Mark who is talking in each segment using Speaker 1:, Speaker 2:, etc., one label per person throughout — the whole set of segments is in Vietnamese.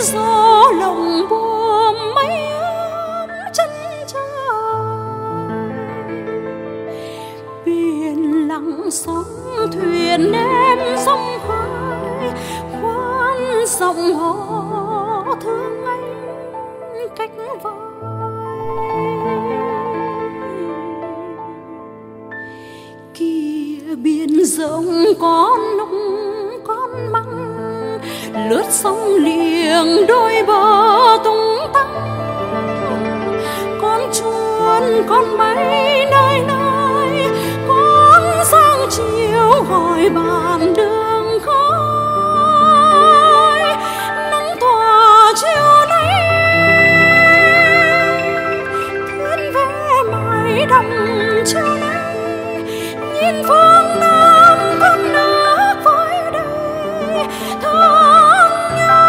Speaker 1: gió lồng buồm mây ấm chân trời. Biển lặng sóng thuyền em sông khoai, khoan giọng hò thương anh cách vai. Kia biển rộng con nung con măng, lướt sông liềng đôi bờ tung tăng. Con chuồn con bay nơi nơi, con sáng chiều gọi bàn đường khói. Nắng tỏa chiều nay thiên về mái đồng chiều nay, nhìn phương Nam con nước với đây thương nhớ.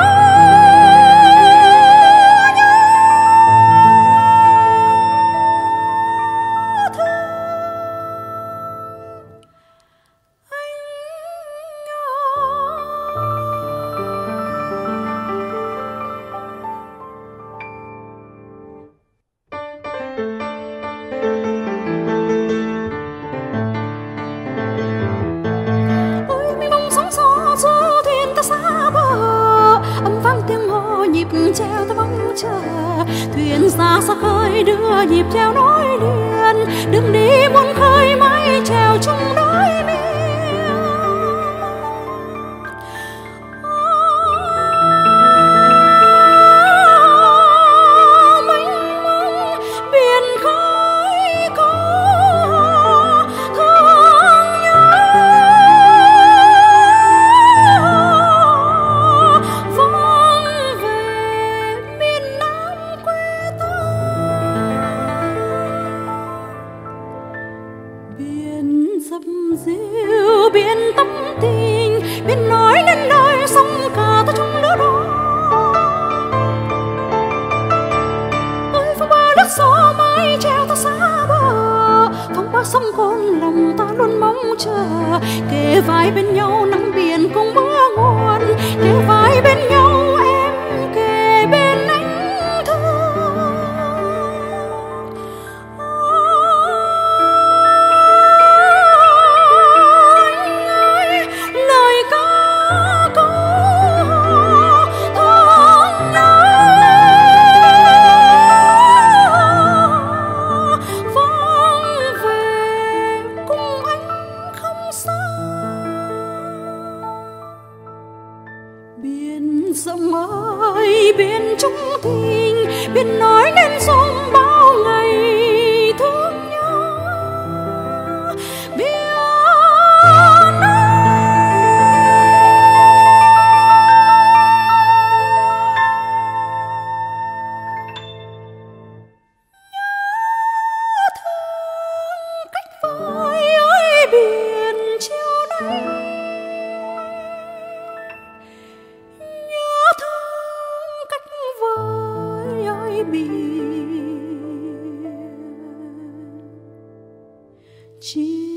Speaker 1: Treo ta bóng chờ thuyền ra xa khơi, đưa nhịp treo nối liền đừng đi muôn khơi mái treo chung đôi miền. Mênh mông biển khơi có thương nhớ. Vang về miền Nam quê ta, biển dầm dịu biển tâm tình, biển nói nên lời sông cả ta chung lứa đôi. Ơi phong ba đất gió mái treo ta xa bờ, phong ba sông con lòng ta luôn mong chờ. Kề vai bên nhau nắng biển cùng mưa nguồn, kề vai bên nhau em kề bên anh thương. Anh ơi lời ca câu thương nhớ. Vang về cùng anh không xa. Biển rộng ơi biển trung tình, biển nói nên sông bao ngày thương nhớ. Biển thương cách vời ơi biển chiều nay, nhớ thương cách vời ơi biển chiều